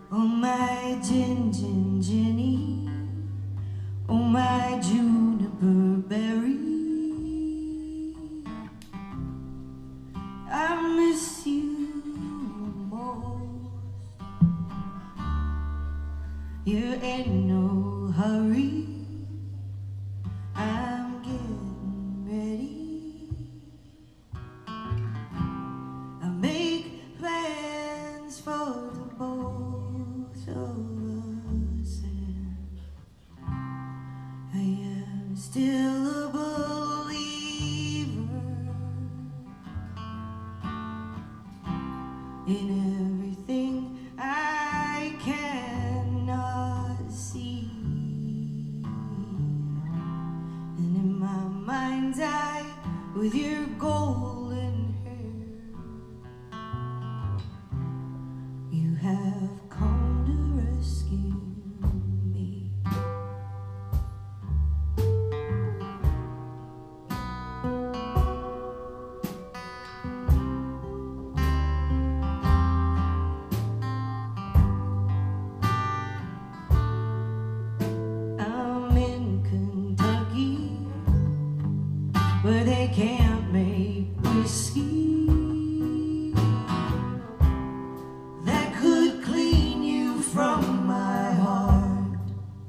Oh my gin, gin, ginny, oh my juniper berry, I miss you most. You ain't no hurry, I'm getting ready. I make plans for the both of us, and I am still a believer in everything I cannot see. And in my mind's eye, with your golden hair, you have come to rescue me. I'm in Kentucky, where they can't make whiskey that could clean you from my heart.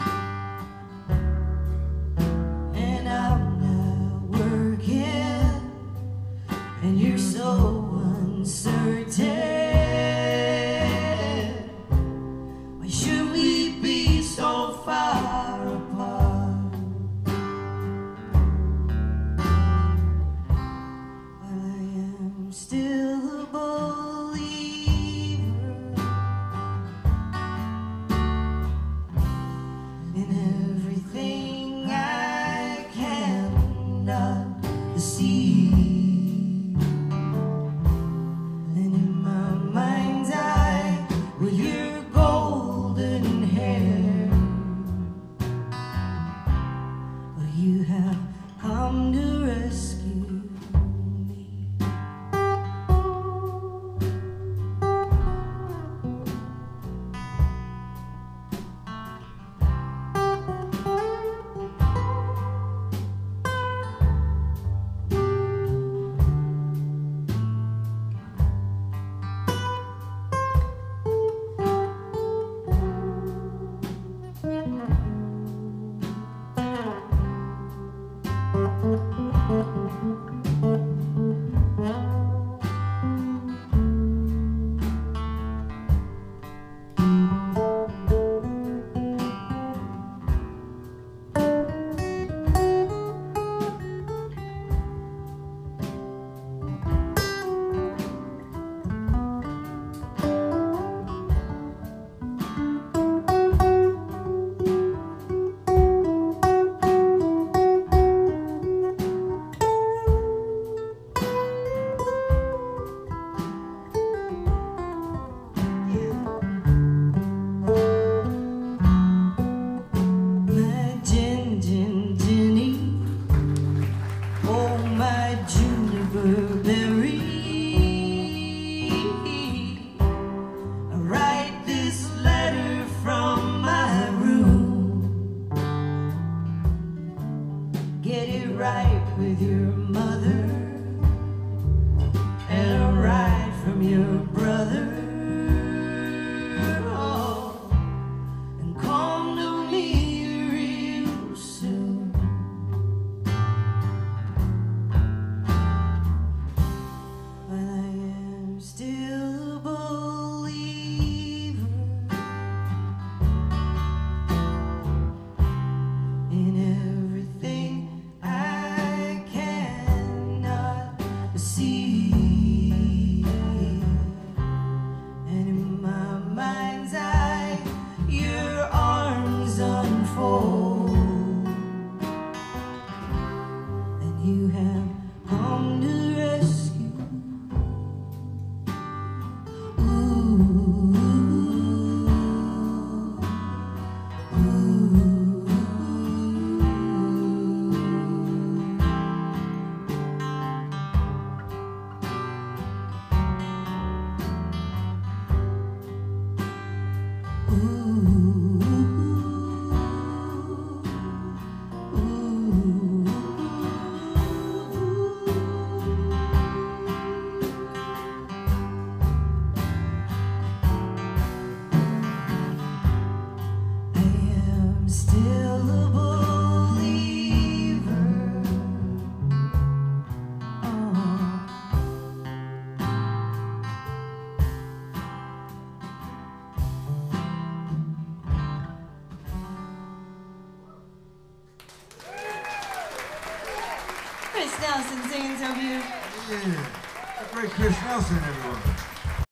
And I'm not working, and you're so uncertain. Why should we be so far apart? But I am still a believer in everything I cannot see. And in my mind's eye, with your golden hair, well, you have come to rescue me. My gin, gin, ginny, oh my juniper berry, I write this letter from my room. Get it right with your mother, and a ride from your brother. Oh, and come to me real soon. But I am still a believer in everything I cannot see. And in my mind's eye, your arms unfold, and you have come to rescue. Ooh, ooh. Chris Nelson singing so beautiful. Yeah, the great Chris Nelson, everyone.